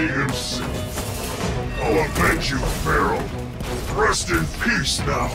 F.I.S.T himself. I'll avenge you, Pharaoh. Rest in peace now.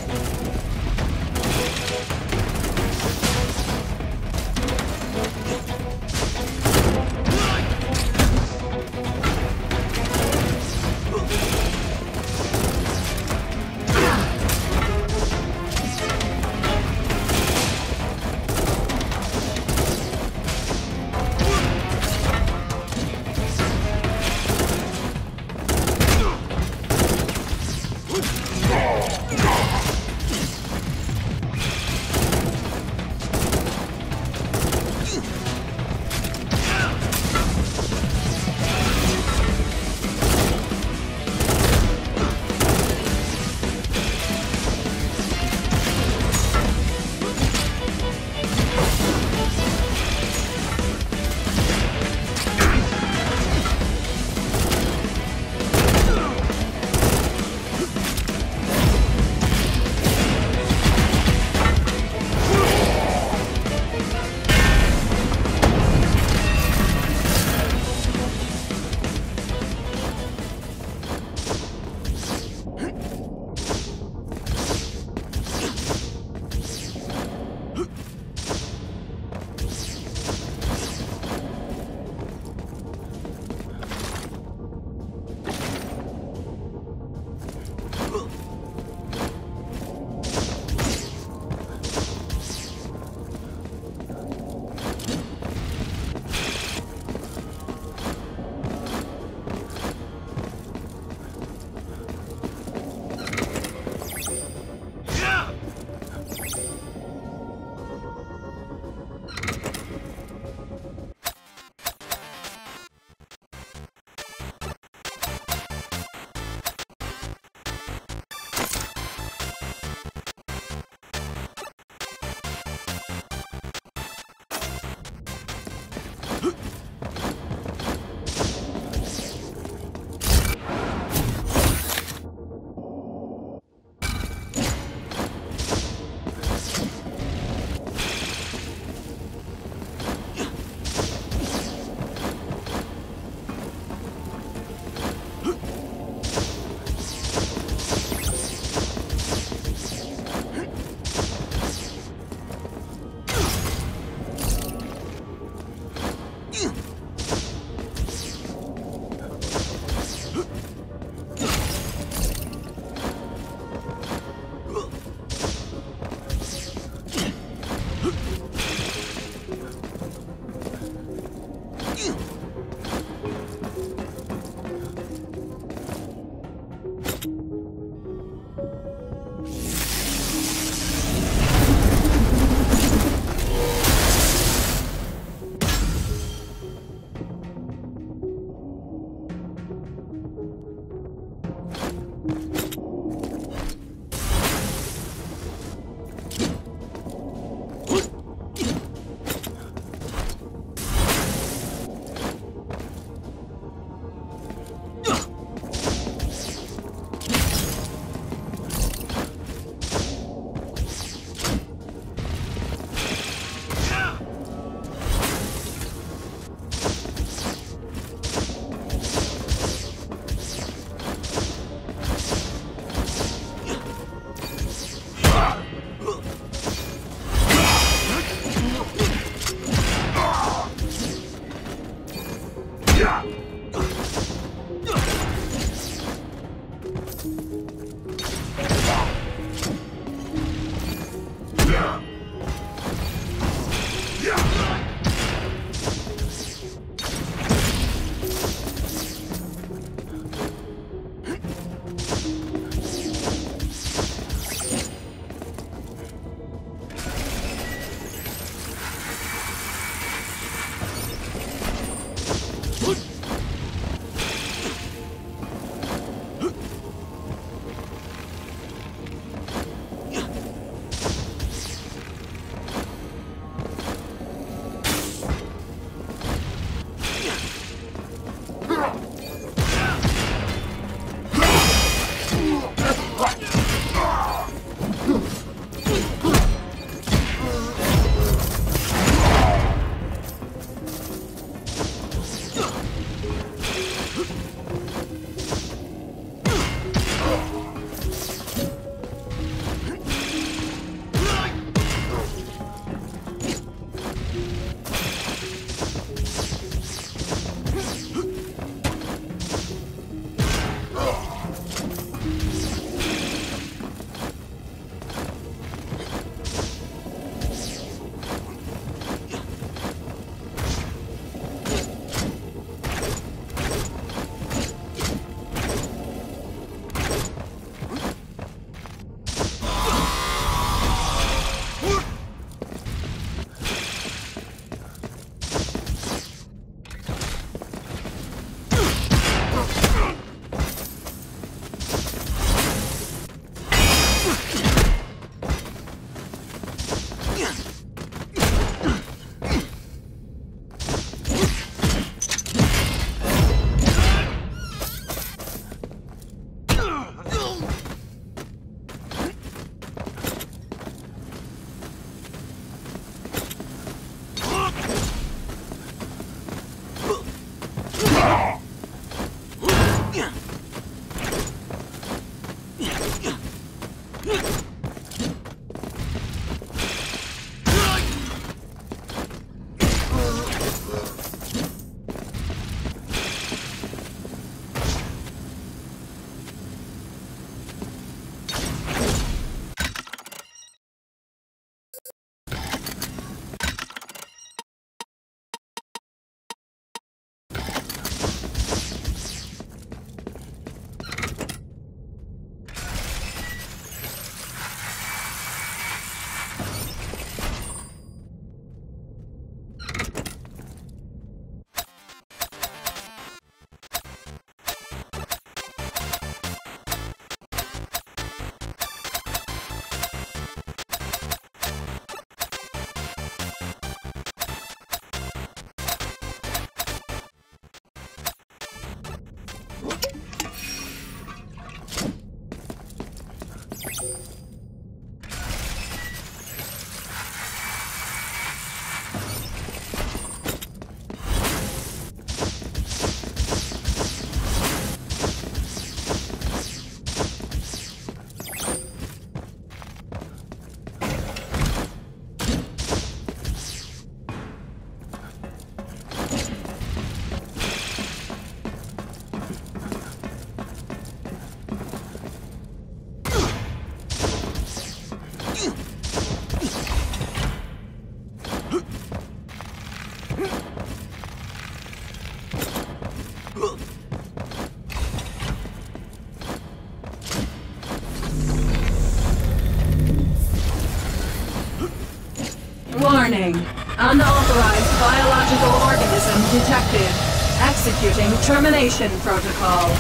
Warning. Unauthorized biological organism detected. Executing termination protocol.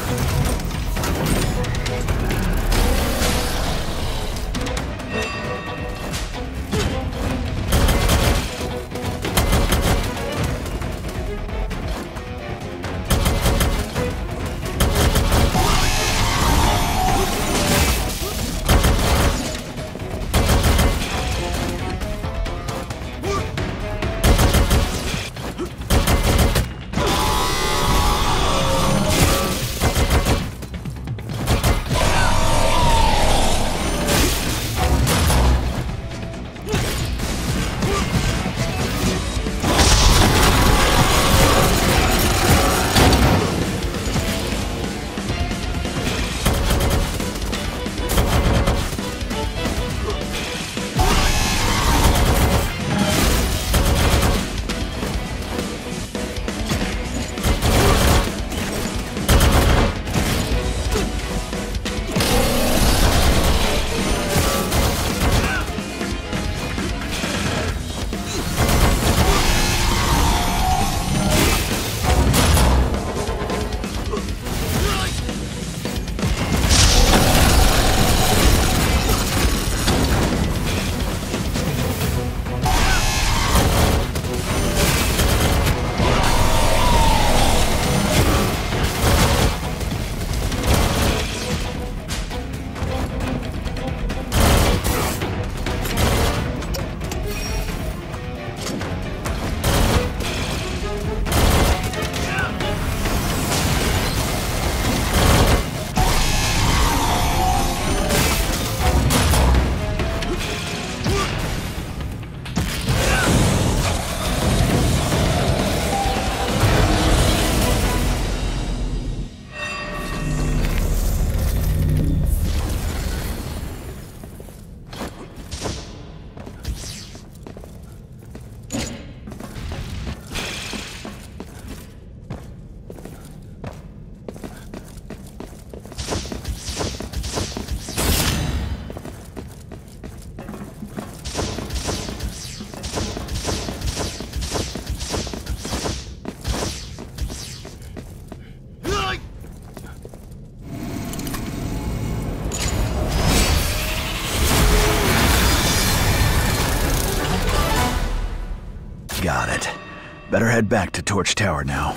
Got it. Better head back to Torch Tower now.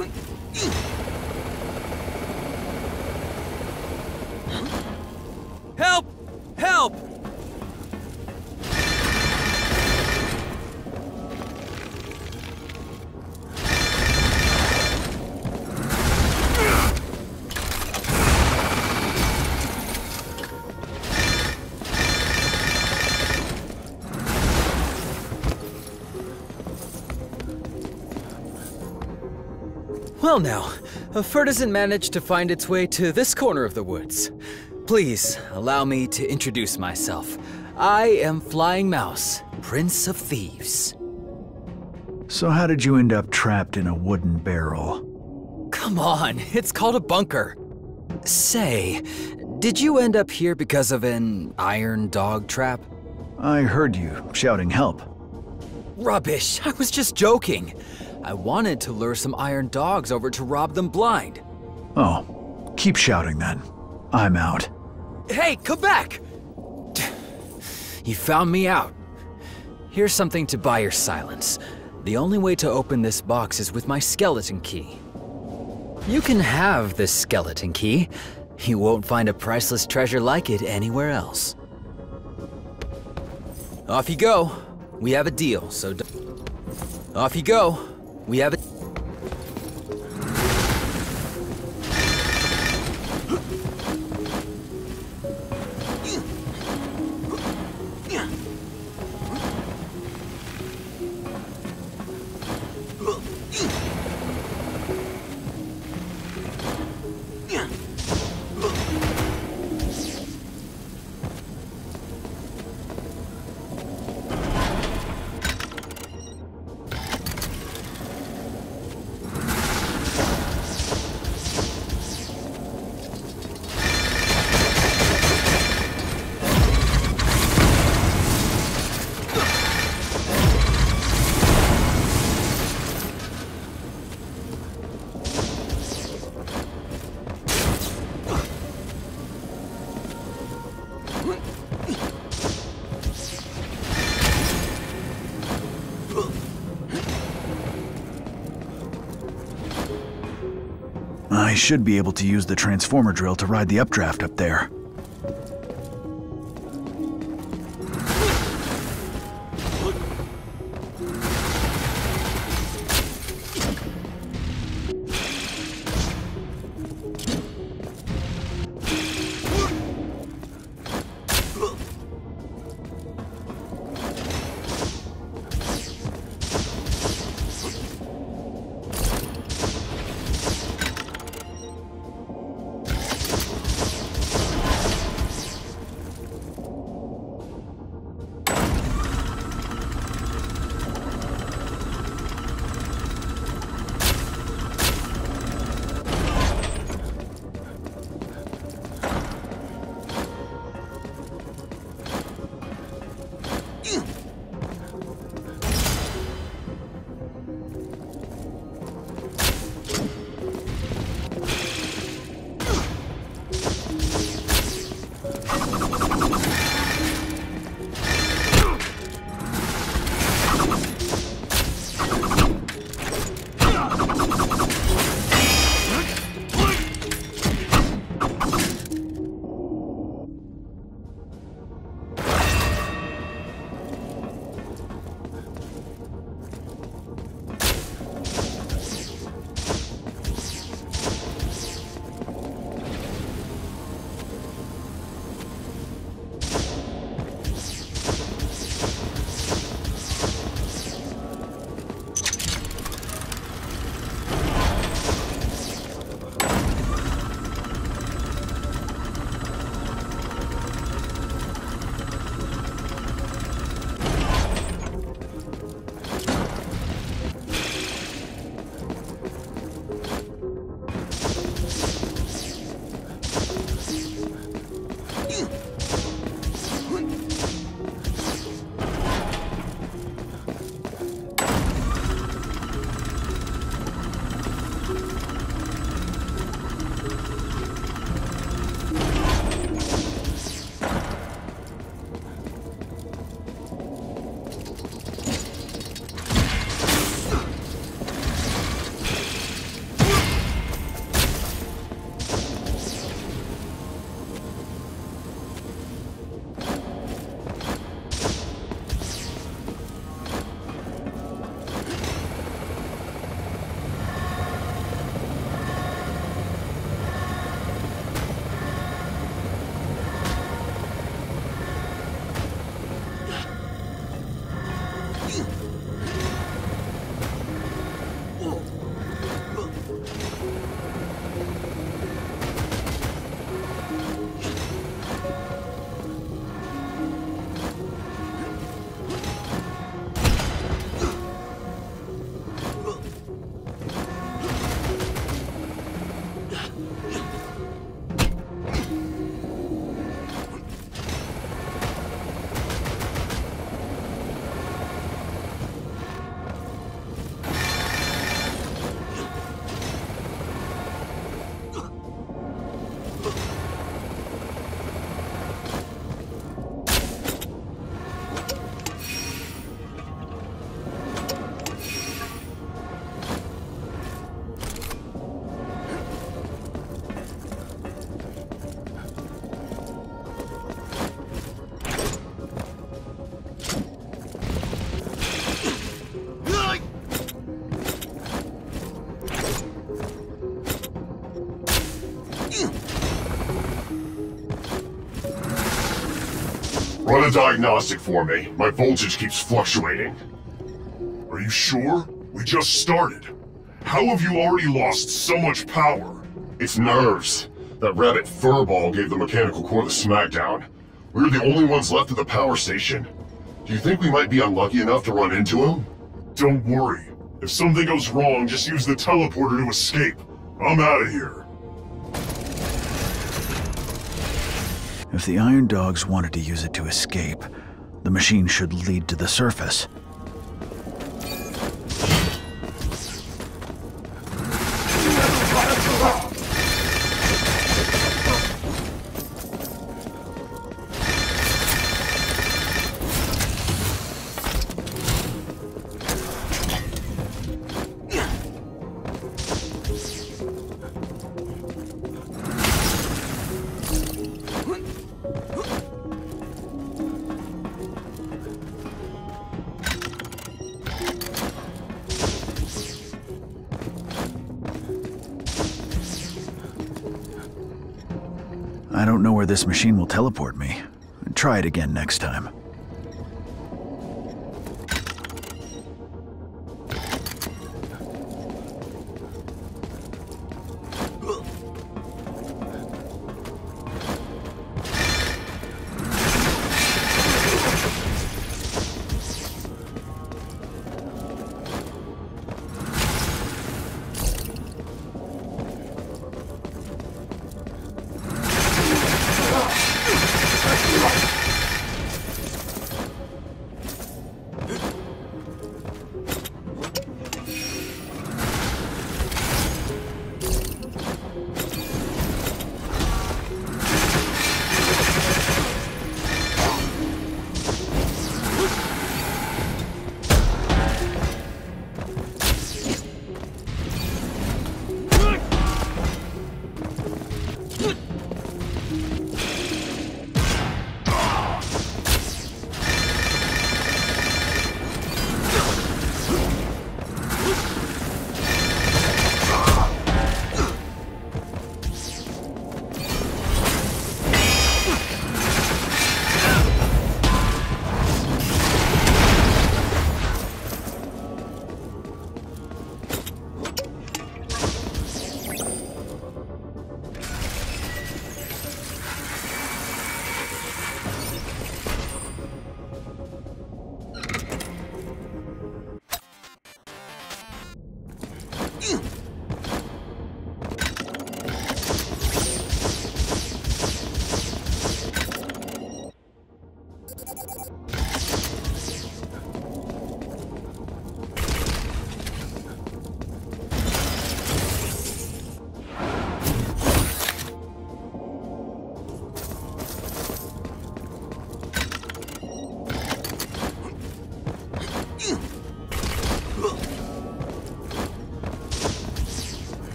Help! Help! Well now, F.I.S.T hasn't managed to find its way to this corner of the woods. Please, allow me to introduce myself. I am Flying Mouse, Prince of Thieves. So how did you end up trapped in a wooden barrel? Come on, it's called a bunker. Say, did you end up here because of an iron dog trap? I heard you shouting help. Rubbish, I was just joking. I wanted to lure some iron dogs over to rob them blind. Oh, keep shouting then. I'm out. Hey, come back! You found me out. Here's something to buy your silence. The only way to open this box is with my skeleton key. You can have this skeleton key. You won't find a priceless treasure like it anywhere else. Off you go. We have a deal, so off you go. We have a... I should be able to use the transformer drill to ride the updraft up there. Run a diagnostic for me. My voltage keeps fluctuating. Are you sure? We just started. How have you already lost so much power? It's nerves. That rabbit furball gave the mechanical core the smackdown. We're the only ones left at the power station. Do you think we might be unlucky enough to run into him? Don't worry. If something goes wrong, just use the teleporter to escape. I'm out of here. If the Iron Dogs wanted to use it to escape, the machine should lead to the surface. I don't know where this machine will teleport me. Try it again next time.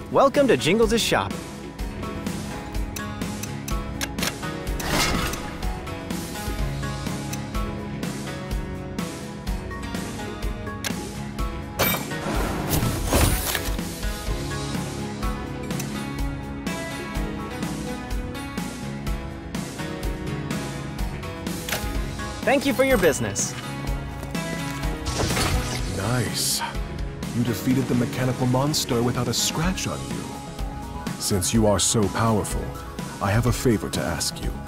Welcome to Jingles' shop. Thank you for your business. Nice. You defeated the mechanical monster without a scratch on you. Since you are so powerful, I have a favor to ask you.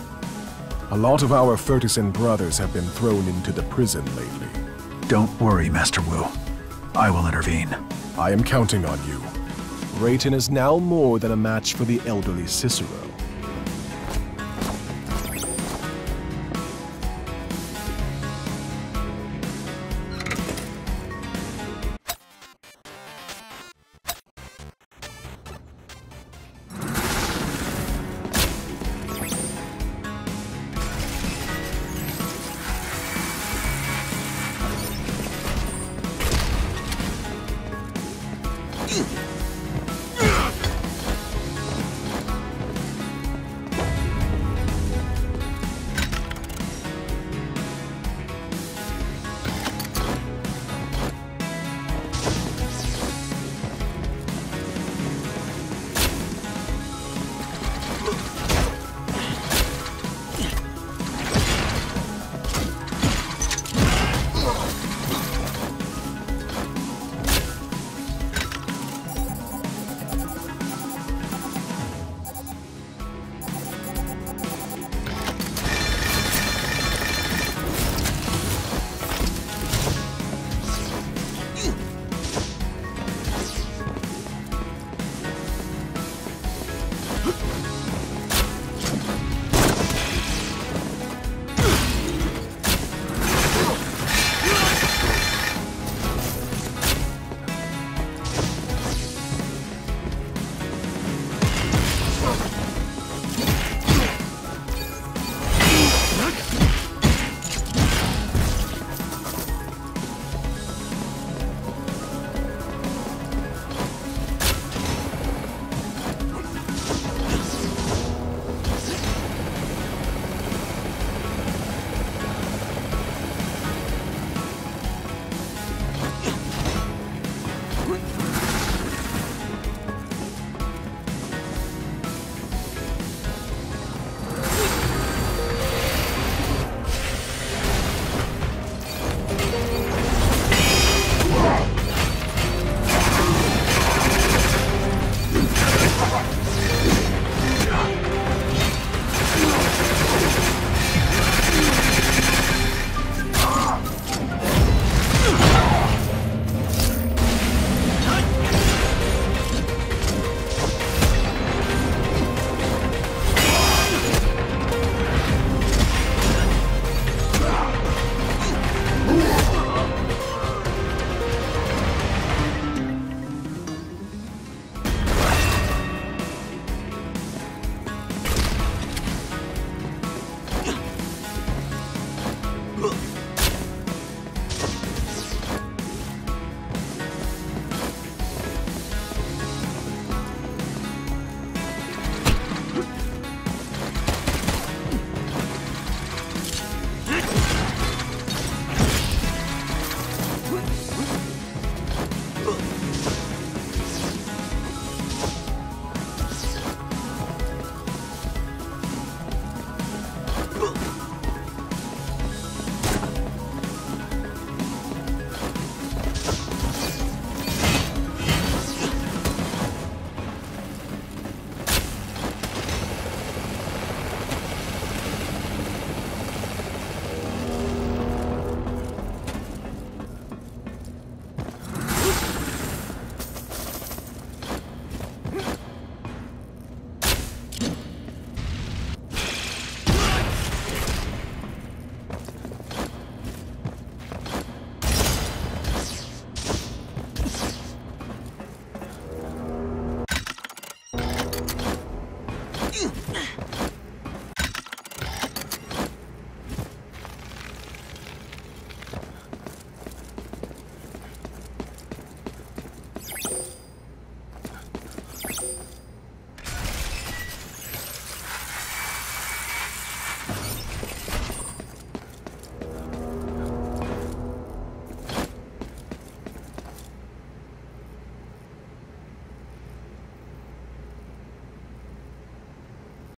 A lot of our F.I.S.T brothers have been thrown into the prison lately. Don't worry, Master Wu. I will intervene. I am counting on you. Rayton is now more than a match for the elderly Cicero. Ugh.